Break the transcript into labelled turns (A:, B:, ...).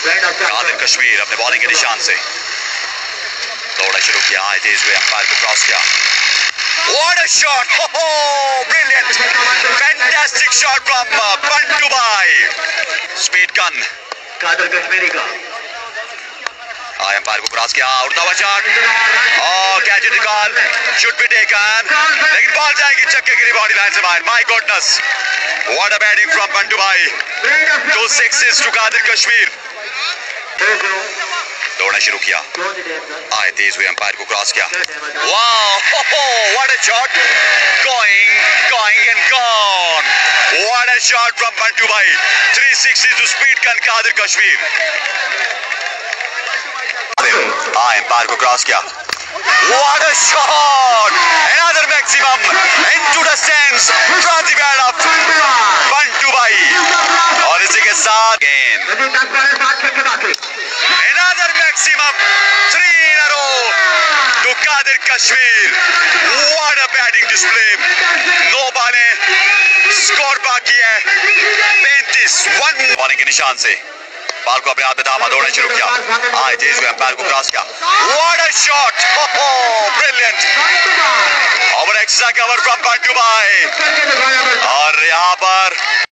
A: कादिर कश्मीर अपने बॉलिंग के निशान से दौड़ा शुरू किया, तेज हुए अंपायर को क्रॉस किया। What a shot! Oh, brilliant! Fantastic shot from Bantu Bhai. Speed gun.
B: Qadir Kashmiri का
A: अंपायर को क्रॉस किया, उड़ता हुआ शॉट और कैच निकाल, शुड बी टेकन, लेकिन बॉल जाएगी छक्के के लिए बॉडी लाइन से बाहर। My goodness, what a batting from Bantu भाई। 2 सिक्सेस टू कादिर कश्मीर। दौड़ना शुरू किया, आए तेज हुए, अंपायर को क्रॉस किया। Wow, what a shot, going and gone. What a shot from Bantu भाई। 360 to speed gun Qadir Kashmir. Umpire को क्रॉस किया, what a shot, another maximum into the stands from the bat of Bantu Bhai। और इसी के साथ another maximum, 3 in a row to Kadir Kashmir। what a batting display। 9 बॉलें, score बाकी है 35। Bowling के निशान से बॉल को अपने हाथ में थामा, दौड़ना शुरू किया, आए तेज हुए, अंपायर को क्रॉस किया। What a shot! Brilliant! Over extra cover from Bantu Bhai। और यहाँ पर